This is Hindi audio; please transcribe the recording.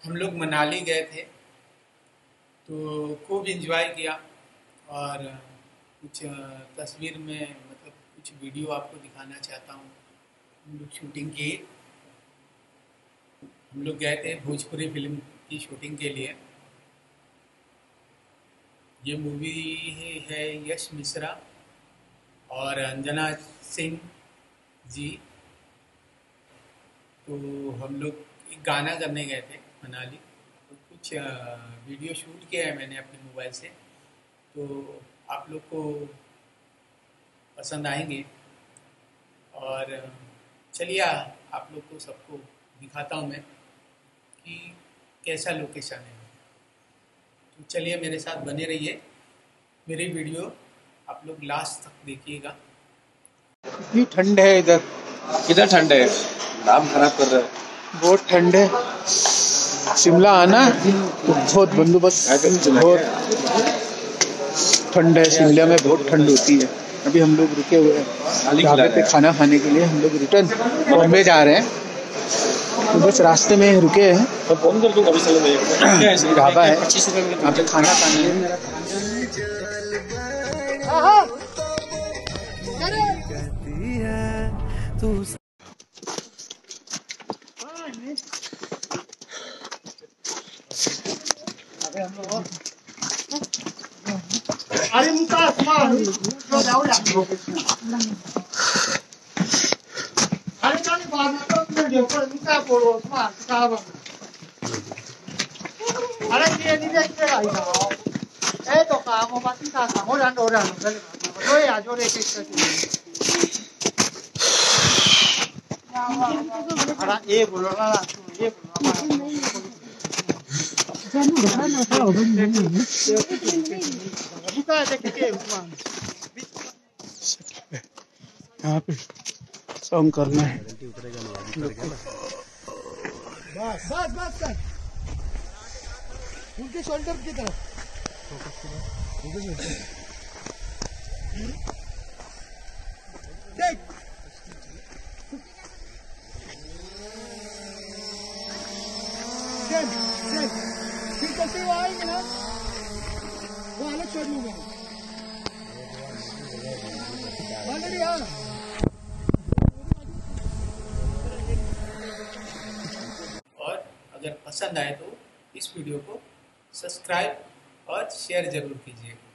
हम लोग मनाली गए थे तो खूब एंजॉय किया और कुछ तस्वीर में मतलब कुछ वीडियो आपको दिखाना चाहता हूँ। हम लोग शूटिंग की, हम लोग गए थे भोजपुरी फिल्म की शूटिंग के लिए। ये मूवी है यश मिश्रा और अंजना सिंह जी। तो हम लोग एक गाना करने गए थे मनाली, तो कुछ वीडियो शूट किया है मैंने अपने मोबाइल से, तो आप लोग को पसंद आएंगे। और चलिए आप लोग को सबको दिखाता हूँ मैं कि कैसा लोकेशन है। तो चलिए मेरे साथ बने रहिए, मेरी वीडियो आप लोग लास्ट तक देखिएगा। इतनी ठंड है इधर। किधर ठंड है? नाम खराब कर रहा है। बहुत ठंड है। शिमला आना तो बहुत बंदोबस्त, बहुत ठंड है। शिमला में बहुत ठंड होती है। अभी हम लोग रुके हुए हैं ढाबे पे खाना खाने के लिए। हम लोग रिटर्न बॉम्बे जा रहे हैं, तो बस रास्ते में रुके हैं। तो फोन कर दूंगा अभी। ढाबा है, यहाँ पे खाना खाना है। अरे मुका जो जाओ अरे जाने बाद में तो तुम देखो मुका बोलो स्मार्ट का अरे ये नहीं देखते भाई साहब ए तो काम हो बाकी का काम हो रहा जो या जो रे किस अरे ये बोलो ना ये बोलो यहाँ पे सॉन्ग करना है। बस बस बस कर उनके शोल्डर की तरफ देख फिर चलते हुए आएंगे ना वो अलग छोड़ लूंगा ऑलरेडी। हाँ और अगर पसंद आए तो इस वीडियो को सब्सक्राइब और शेयर ज़रूर कीजिए।